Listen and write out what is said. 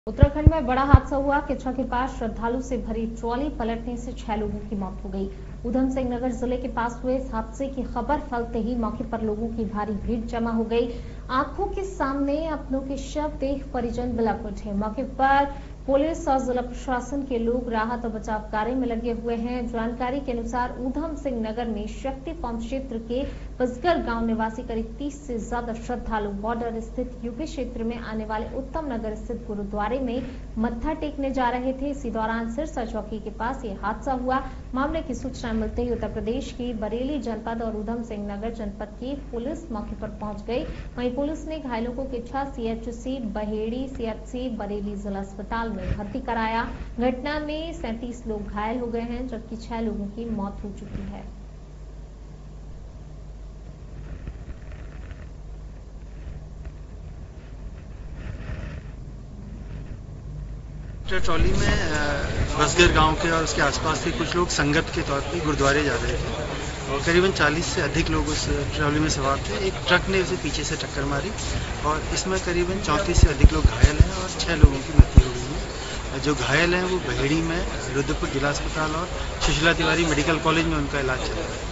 उत्तराखंड में बड़ा हादसा हुआ। किच्चा के पास श्रद्धालु से भरी ट्रॉली पलटने से 6 लोगों की मौत हो गई। उधम सिंह नगर जिले के पास हुए इस हादसे की खबर फैलते ही मौके पर लोगों की भारी भीड़ जमा हो गई। आंखों के सामने अपनों के शव देख परिजन बिलख उठे। मौके पर पुलिस और जिला प्रशासन के लोग राहत और बचाव कार्य में लगे हुए हैं। जानकारी के अनुसार उधम सिंह नगर में शक्ति पंप क्षेत्र के बसगर गांव निवासी करीब 30 से ज्यादा श्रद्धालु बॉर्डर स्थित यूपी क्षेत्र में आने वाले उत्तम नगर स्थित गुरुद्वारे में मत्था टेकने जा रहे थे। इसी दौरान सिरसा चौकी के पास ये हादसा हुआ। मामले की सूचना मिलते ही उत्तर प्रदेश की बरेली जनपद और उधम सिंह नगर जनपद की पुलिस मौके पर पहुंच गई। वहीं पुलिस ने घायलों को किच्छा सीएचसी, बहेड़ी सीएचसी, बरेली जिला अस्पताल में भर्ती कराया। घटना में 37 लोग घायल हो गए हैं, जबकि 6 लोगों की मौत हो चुकी है। ट्रॉली में बसगर गांव के और उसके आसपास के कुछ लोग संगत के तौर पे गुरुद्वारे जा रहे थे और करीबन 40 से अधिक लोग उस ट्रॉली में सवार थे। एक ट्रक ने उसे पीछे से टक्कर मारी और इसमें करीबन 34 से अधिक लोग घायल हैं और 6 लोगों की मृत्यु हो गई है। जो घायल हैं वो बहेड़ी में रुद्रपुर जिला अस्पताल और सुशीला तिवारी मेडिकल कॉलेज में उनका इलाज चल रहा है।